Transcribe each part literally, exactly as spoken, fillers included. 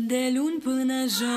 de luni până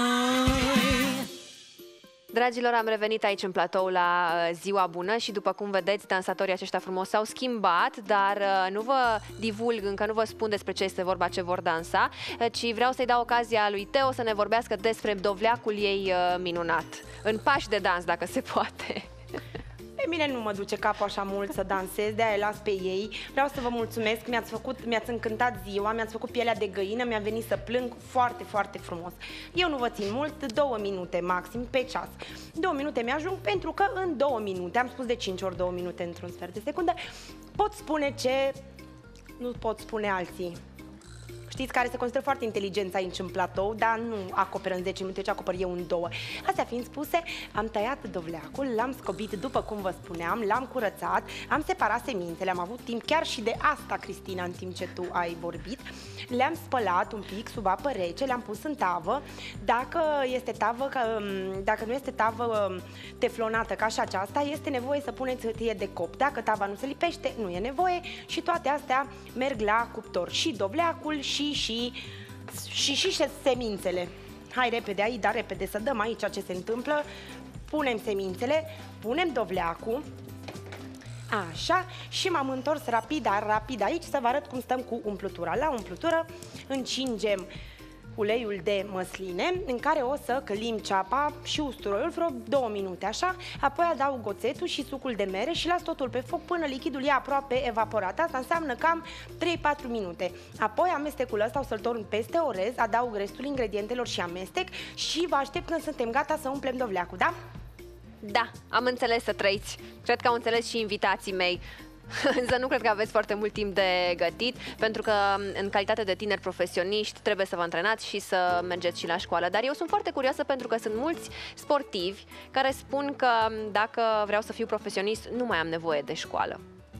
joi. Dragilor, am revenit aici în platou la Ziua Bună și după cum vedeți, dansatorii aceștia frumos s-au schimbat, dar nu vă divulg, încă nu vă spun despre ce este vorba, ce vor dansa, ci vreau să-i dau ocazia lui Teo să ne vorbească despre dovleacul ei minunat, în pași de dans, dacă se poate. Pe mine nu mă duce capul așa mult să dansez, de-aia las pe ei. Vreau să vă mulțumesc, mi-ați făcut, mi-ați încântat ziua, mi-ați făcut pielea de găină, mi-a venit să plâng foarte, foarte frumos. Eu nu vă țin mult, două minute maxim pe ceas. Două minute mi-ajung pentru că în două minute, am spus de cinci ori două minute într-un sfert de secundă, pot spune ce nu pot spune alții. Știți, care se consideră foarte inteligență aici în platou, dar nu acoperă în zece minute, ci acoper eu în două. Astea fiind spuse, am tăiat dovleacul, l-am scobit după cum vă spuneam, l-am curățat, am separat semințele, am avut timp chiar și de asta, Cristina, în timp ce tu ai vorbit. Le-am spălat un pic sub apă rece, le-am pus în tavă. Dacă este tavă, dacă nu este tavă teflonată ca și aceasta, este nevoie să puneți hârtie de cop. Dacă tava nu se lipește, nu e nevoie și toate astea merg la cuptor. Și dovleacul, și și și și, și semințele. Hai repede aici, dar repede să dăm aici ce se întâmplă. Punem semințele, punem dovleacul. Așa, și m-am întors rapid, dar rapid aici să vă arăt cum stăm cu umplutura. La umplutură încingem uleiul de măsline, în care o să călim ceapa și usturoiul vreo două minute, așa, apoi adaug oțetul și sucul de mere și las totul pe foc până lichidul e aproape evaporat. Asta înseamnă cam trei patru minute. Apoi amestecul ăsta o să-l torn peste orez, adaug restul ingredientelor și amestec și vă aștept când suntem gata să umplem dovleacul, da? Da, am înțeles, să trăiți. Cred că au înțeles și invitații mei. Însă nu cred că aveți foarte mult timp de gătit, pentru că în calitate de tineri profesioniști trebuie să vă antrenați și să mergeți și la școală. Dar eu sunt foarte curioasă pentru că sunt mulți sportivi care spun că dacă vreau să fiu profesionist, nu mai am nevoie de școală.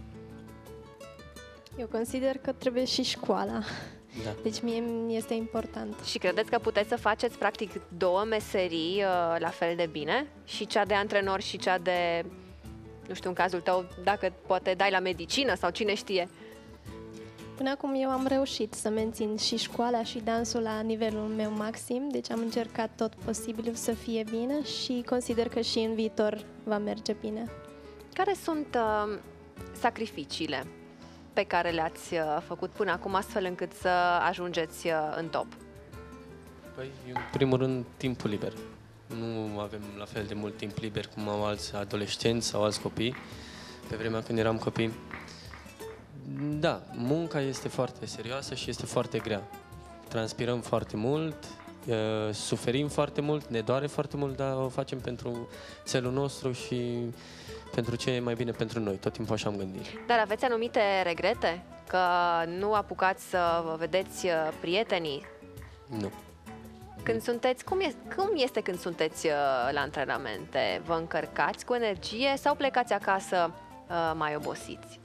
Eu consider că trebuie și școala. Da. Deci mie mi este important. Și credeți că puteți să faceți practic două meserii uh, la fel de bine? Și cea de antrenor și cea de... Nu știu, în cazul tău, dacă poate dai la medicină sau cine știe. Până acum eu am reușit să mențin și școala și dansul la nivelul meu maxim, deci am încercat tot posibilul să fie bine și consider că și în viitor va merge bine. Care sunt uh, sacrificiile pe care le-ați uh, făcut până acum astfel încât să ajungeți uh, în top? Păi, în primul rând, timpul liber. Nu avem la fel de mult timp liber cum au alți adolescenți sau alți copii, pe vremea când eram copii. Da, munca este foarte serioasă și este foarte grea. Transpirăm foarte mult, suferim foarte mult, ne doare foarte mult, dar o facem pentru țelul nostru și pentru ce e mai bine pentru noi. Tot timpul așa am gândit. Dar aveți anumite regrete? Că nu apucați să vă vedeți prietenii? Nu. Când sunteți, cum este, cum este când sunteți uh, la antrenamente? Vă încărcați cu energie sau plecați acasă uh, mai obosiți?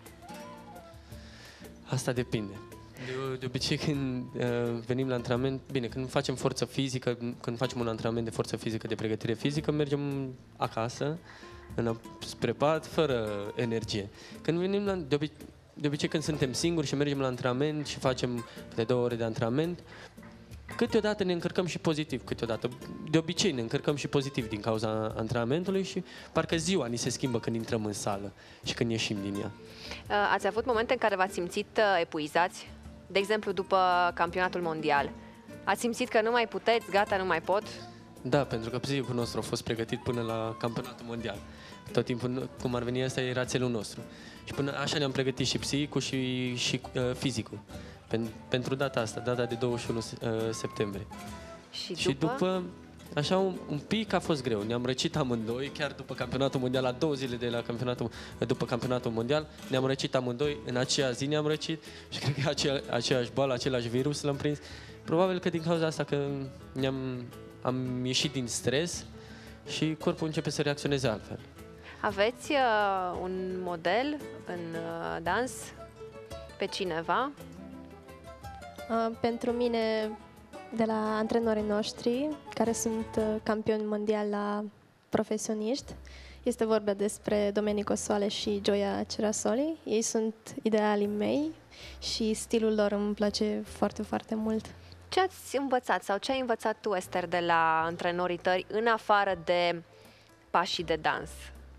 Asta depinde. De, de obicei când uh, venim la antrenament, bine, când facem forță fizică, când facem un antrenament de forță fizică, de pregătire fizică, mergem acasă, în, spre pat, fără energie. Când venim la, de, obi, de obicei când suntem singuri și mergem la antrenament și facem de două ore de antrenament, câteodată ne încărcăm și pozitiv, câteodată. De obicei ne încărcăm și pozitiv din cauza antrenamentului și parcă ziua ni se schimbă când intrăm în sală și când ieșim din ea. Ați avut momente în care v-ați simțit epuizați? De exemplu, după campionatul mondial. Ați simțit că nu mai puteți, gata, nu mai pot? Da, pentru că psihicul nostru a fost pregătit până la campionatul mondial. Tot timpul, cum ar veni, asta era țelul nostru. Și până așa ne-am pregătit și psihicul și, și uh, fizicul. Pentru data asta, data de douăzeci și unu septembrie. Și după? Și după, așa un, un pic a fost greu. Ne-am răcit amândoi, chiar după campionatul mondial, la două zile de la campionatul, după campionatul mondial, ne-am răcit amândoi, în aceea zi ne-am răcit și cred că acea, aceeași boală, același virus l-am prins. Probabil că din cauza asta că ne-am, am ieșit din stres și corpul începe să reacționeze altfel. Aveți uh, un model în uh, dans pe cineva? Uh, pentru mine, de la antrenorii noștri, care sunt uh, campioni mondiali la profesioniști, este vorba despre Domenico Soale și Gioia Cerasoli. Ei sunt idealii mei și stilul lor îmi place foarte, foarte mult. Ce ați învățat sau ce ai învățat tu, Ester, de la antrenorii tăi în afară de pașii de dans?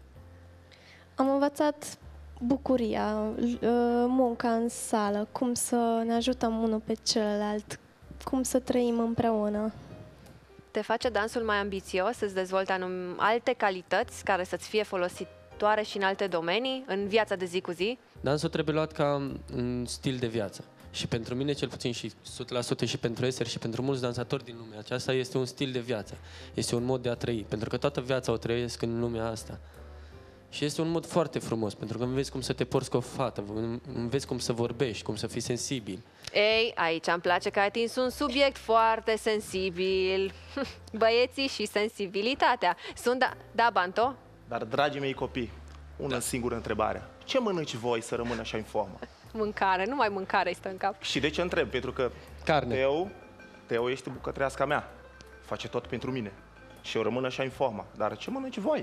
Am învățat bucuria, munca în sală, cum să ne ajutăm unul pe celălalt, cum să trăim împreună. Te face dansul mai ambițios, să-ți dezvolte anum- alte calități care să-ți fie folositoare și în alte domenii, în viața de zi cu zi? Dansul trebuie luat ca un stil de viață. Și pentru mine, cel puțin și o sută la sută și pentru Ester și pentru mulți dansatori din lumea aceasta, este un stil de viață. Este un mod de a trăi. Pentru că toată viața o trăiesc în lumea asta. Și este un mod foarte frumos, pentru că înveți cum să te porți cu o fată, înveți cum să vorbești, cum să fii sensibil. Ei, aici îmi place că ai atins un subiect foarte sensibil. Băieții și sensibilitatea. Sunt, da, da Banto? Dar, dragii mei copii, una da. singură întrebare. Ce mănânci voi să rămână așa în formă? Mâncare, numai mâncare stă în cap. Și de ce întreb? Pentru că Carne. Teo, Teo este bucătăreasca mea. Face tot pentru mine. Și eu rămân așa în formă. Dar ce mănânci voi?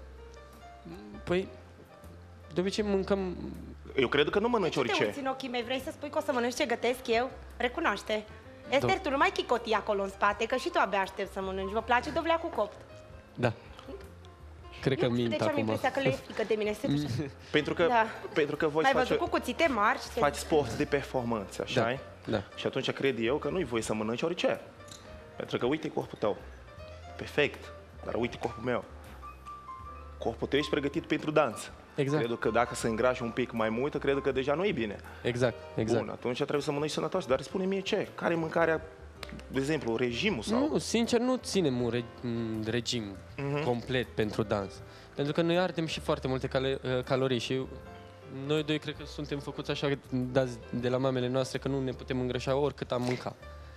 Păi, de obicei mâncăm... Eu cred că nu mănânci Ce te orice. uiți în ochii mei? Vrei să spui că o să mănânci ce gătesc eu? Recunoaște. Ester, tu nu mai chicoti acolo în spate, că și tu abia aștept să mănânci. Vă place dovleacul copt? Da. Cred că Eu nu știu mint de ce am acum. impresia că le e frică de mine. Se duce. Pentru că, Da. pentru că voi Mai face, văzut cu cuțite mari? și te- faci sport de performanță, așa Da, -i? da. Și atunci cred eu că nu-i voie să mănânci orice. Pentru că uite corpul tău. Perfect. Dar uite corpul meu. Corpul tău ești pregătit pentru dans. Exact. Cred că dacă se îngrași un pic mai mult, cred că deja nu e bine. Exact, exact. Bun, atunci trebuie să mănânci sănătos. Dar spune mie ce? Care e mâncarea, de exemplu, regimul sau... Nu, sincer, nu ținem un, re- un regim Mhm. complet pentru dans. Pentru că noi ardem și foarte multe cale- calorii și noi doi cred că suntem făcuți așa dați de la mamele noastre că nu ne putem îngrășa oricât am mâncat.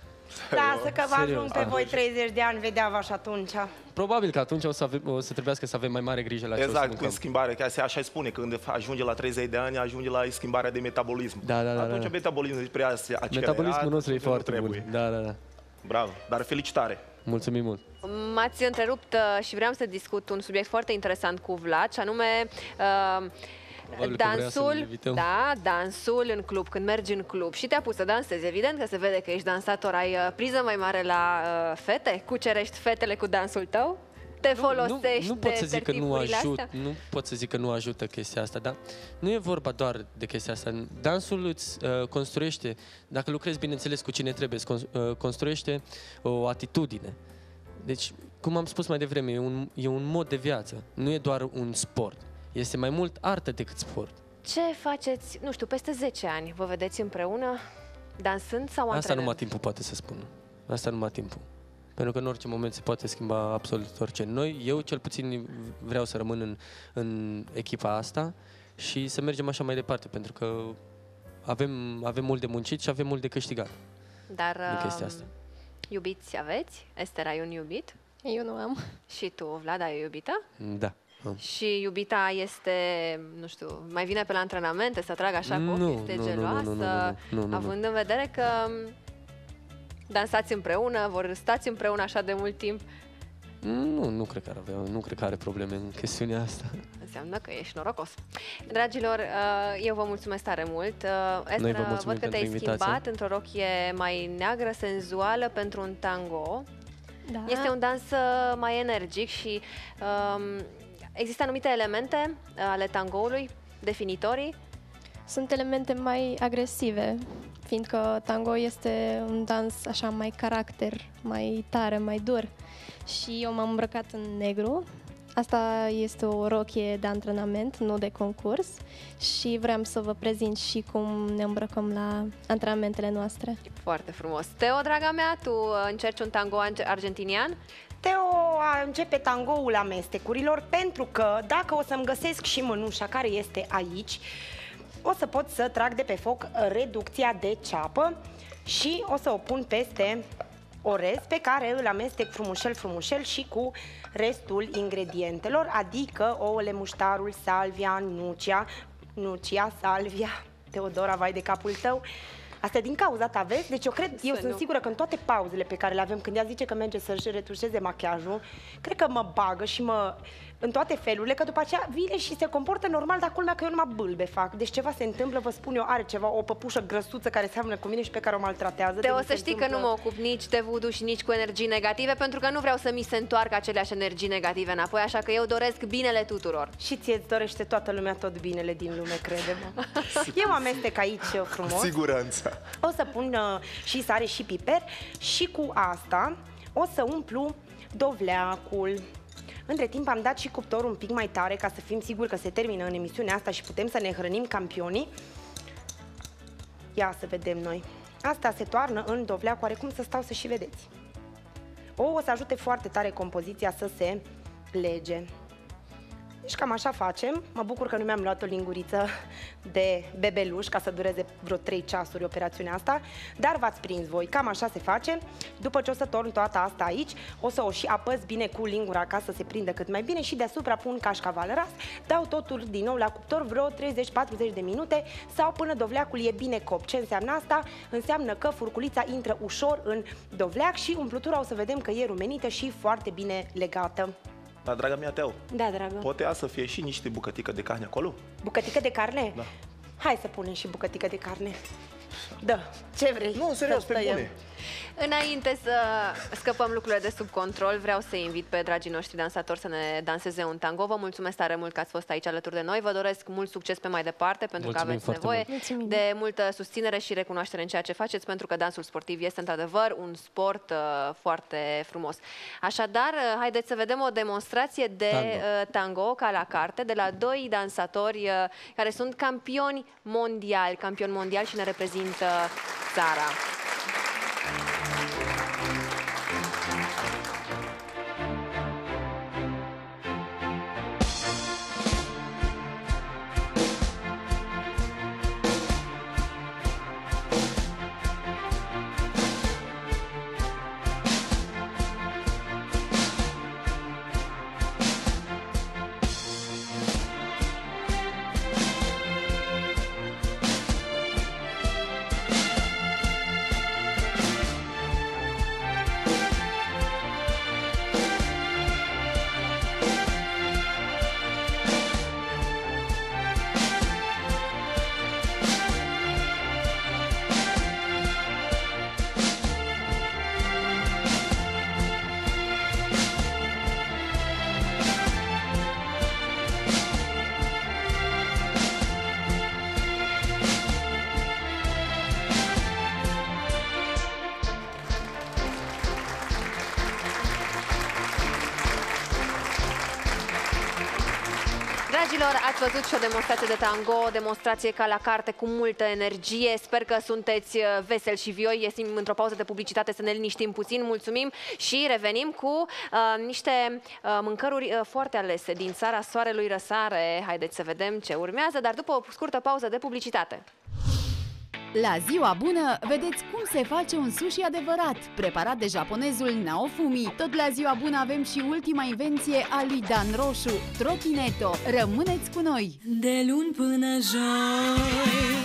Lasă că vă Serios. ajung pe voi treizeci de ani, vedea-vă și atunci. Probabil că atunci o să, avem, o să trebuiască să avem mai mare grijă la ce o să Exact, mâncăm. în schimbare, că așa îi spune, când ajunge la treizeci de ani, ajunge la schimbarea de metabolism. Da, da, da, Atunci da. metabolismul despre aceea. Metabolismul nostru e nu foarte trebuie. bun. Da, da, da. Bravo, dar felicitare. Mulțumim mult. M-ați întrerupt uh, și vreau să discut un subiect foarte interesant cu Vlad, și anume uh, Probabil că vrea să dansul, ne invităm. da, dansul în club, când mergi în club și te-a pus să dansezi, evident că se vede că ești dansator, ai uh, priză mai mare la uh, fete, cucerești fetele cu dansul tău, te folosești nu, nu pot de să zic că nu tertipurile ajut, astea? nu pot să zic că nu ajută chestia asta, dar nu e vorba doar de chestia asta. Dansul îți uh, construiește, dacă lucrezi bineînțeles cu cine trebuie, îți cons- uh, construiește o atitudine. Deci, cum am spus mai devreme, e un, e un mod de viață, nu e doar un sport. Este mai mult artă decât sport. Ce faceți, nu știu, peste zece ani, vă vedeți împreună, dansând sau Asta antrenând? numai timpul poate să spună. Asta numai timpul. Pentru că în orice moment se poate schimba absolut orice. Noi, eu cel puțin vreau să rămân în, în echipa asta și să mergem așa mai departe, pentru că avem, avem mult de muncit și avem mult de câștigat Dar din chestia uh, asta. iubiți aveți? Ester, ai un iubit? Eu nu am. Și tu, Vlad, ai o iubită? Da. am. Și iubita este, nu știu, mai vine pe la antrenamente să tragă așa cu Nu, ochii, este nu, nu, nu, geloasă, nu, nu, nu, nu, nu. având în vedere că dansați împreună, vor stați împreună așa de mult timp, Nu, nu cred că ar avea, nu cred că are probleme în chestiunea asta. înseamnă că ești norocos. Dragilor, uh, eu vă mulțumesc tare mult. Uh, Noi Ester, vă mulțumim văd că pentru te-ai invitație. schimbat într-o rochie mai neagră, senzuală, pentru un tango. Da. Este un dans uh, mai energic și um, există anumite elemente uh, ale tangoului, definitorii. Sunt elemente mai agresive, fiindcă tango este un dans așa mai caracter, mai tare, mai dur. Și eu m-am îmbrăcat în negru. Asta este o rochie de antrenament, nu de concurs. Și vreau să vă prezint și cum ne îmbrăcăm la antrenamentele noastre. Foarte frumos. Teo, draga mea, tu uh, încerci un tango arge- argentinian? Teo a începe tangoul amestecurilor pentru că dacă o să-mi găsesc și mânușa care este aici, o să pot să trag de pe foc reducția de ceapă și o să o pun peste orez pe care îl amestec frumușel, frumușel și cu restul ingredientelor, adică ouăle, muștarul, salvia, nucia, nucia, salvia, Teodora, vai de capul tău, Asta e din cauza ta, vezi? Deci eu cred, eu Să sunt nu. sigură că în toate pauzele pe care le avem, când ea zice că merge să-și retușeze machiajul, cred că mă bagă și mă... în toate felurile, că după aceea vine și se comportă normal, dar culmea că eu numai bâlbe fac. Deci ceva se întâmplă, vă spun eu, are ceva, o păpușă grăsuță care seamănă cu mine și pe care o maltratează. Te o mi să se știi că întâmplă- nu mă ocup nici de voodoo și nici cu energii negative, pentru că nu vreau să mi se întoarcă aceleași energii negative înapoi, așa că eu doresc binele tuturor. Și ție îți dorește toată lumea tot binele din lume, crede-mă. Eu amestec aici frumos. Siguranță. O să pun uh, și sare și piper și cu asta o să umplu dovleacul. Între timp am dat și cuptorul un pic mai tare ca să fim siguri că se termină în emisiunea asta și putem să ne hrănim campionii. Ia să vedem noi. Asta se toarnă în dovleac, oarecum să stau să și vedeți. O, o să ajute foarte tare compoziția să se lege. Deci cam așa facem. Mă bucur că nu mi-am luat o linguriță de bebeluș ca să dureze vreo trei ceasuri operațiunea asta, dar v-ați prins voi. Cam așa se face. După ce o să torn toată asta aici, o să o și apăs bine cu lingura ca să se prindă cât mai bine și deasupra pun cașcaval ras. Dau totul din nou la cuptor vreo treizeci patruzeci de minute sau până dovleacul e bine copt. Ce înseamnă asta? Înseamnă că furculița intră ușor în dovleac și umplutura o să vedem că e rumenită și foarte bine legată. Dar, draga mea, Teo, Da, dragă. poate ea să fie și niște bucătică de carne acolo? Bucătică de carne? Da. Hai să punem și bucătică de carne. Da, ce vrei? Nu, serios, Să pe tăiem. bune. Înainte să scăpăm lucrurile de sub control, vreau să invit pe dragii noștri dansatori să ne danseze un tango. Vă mulțumesc tare mult că ați fost aici alături de noi. Vă doresc mult succes pe mai departe, pentru Mulțumim că aveți foarte nevoie mult. Mulțumim. de multă susținere și recunoaștere în ceea ce faceți, pentru că dansul sportiv este într-adevăr un sport uh, foarte frumos. Așadar, uh, haideți să vedem o demonstrație de Tango. uh, tango ca la carte de la doi dansatori uh, care sunt campioni mondiali, campioni mondiali și ne reprezintă țara. Dragilor, ați văzut și o demonstrație de tango, o demonstrație ca la carte cu multă energie. Sper că sunteți veseli și vioi. Ieșim într-o pauză de publicitate să ne liniștim puțin. Mulțumim și revenim cu uh, niște uh, mâncăruri uh, foarte alese din țara soarelui răsare. Haideți să vedem ce urmează, dar după o scurtă pauză de publicitate. La Ziua Bună, vedeți cum se face un sushi adevărat, preparat de japonezul Naofumi. Tot la Ziua Bună avem și ultima invenție a lui Dan Roșu, Trotineto. Rămâneți cu noi! De luni până joi